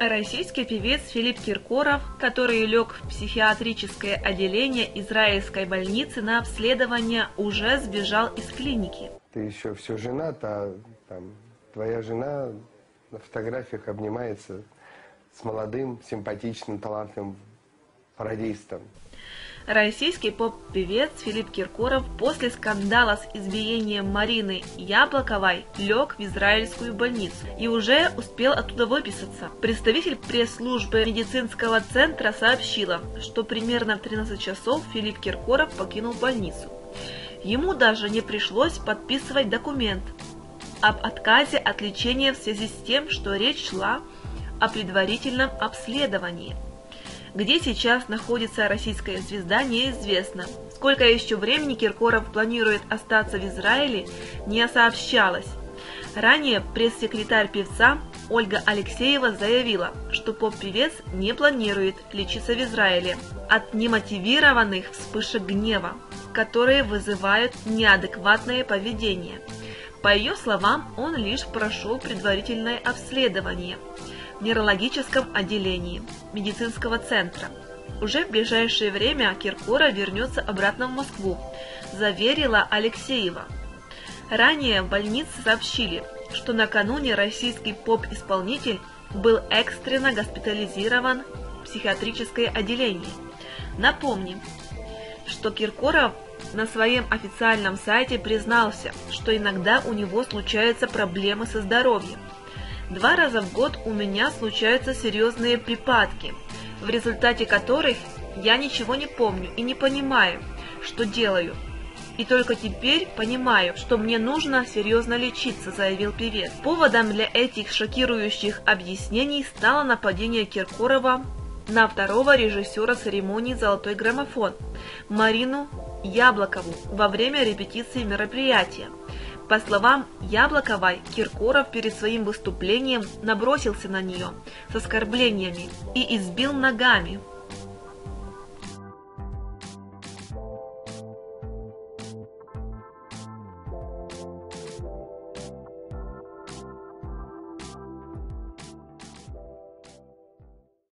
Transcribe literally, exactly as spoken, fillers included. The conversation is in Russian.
Российский певец Филипп Киркоров, который лег в психиатрическое отделение израильской больницы на обследование, уже сбежал из клиники. Ты еще все женат, а там, твоя жена на фотографиях обнимается с молодым, симпатичным, талантливым пародистом. Российский поп-певец Филипп Киркоров после скандала с избиением Марины Яблоковой лег в израильскую больницу и уже успел оттуда выписаться. Представитель пресс-службы медицинского центра сообщила, что примерно в тринадцать часов Филипп Киркоров покинул больницу. Ему даже не пришлось подписывать документ об отказе от лечения в связи с тем, что речь шла о предварительном обследовании. Где сейчас находится российская звезда, неизвестно. Сколько еще времени Киркоров планирует остаться в Израиле, не сообщалось. Ранее пресс-секретарь певца Ольга Алексеева заявила, что поп-певец не планирует лечиться в Израиле от немотивированных вспышек гнева, которые вызывают неадекватное поведение. По ее словам, он лишь прошел предварительное обследование в нейрологическом отделении медицинского центра. Уже в ближайшее время Киркоров вернется обратно в Москву, заверила Алексеева. Ранее в больнице сообщили, что накануне российский поп-исполнитель был экстренно госпитализирован в психиатрическое отделение. Напомним, что Киркоров на своем официальном сайте признался, что иногда у него случаются проблемы со здоровьем. Два раза в год у меня случаются серьезные припадки, в результате которых я ничего не помню и не понимаю, что делаю. И только теперь понимаю, что мне нужно серьезно лечиться, заявил певец. Поводом для этих шокирующих объяснений стало нападение Киркорова на второго режиссера церемонии «Золотой граммофон» Марину Яблокову во время репетиции мероприятия. По словам Яблоковой, Киркоров перед своим выступлением набросился на нее с оскорблениями и избил ногами.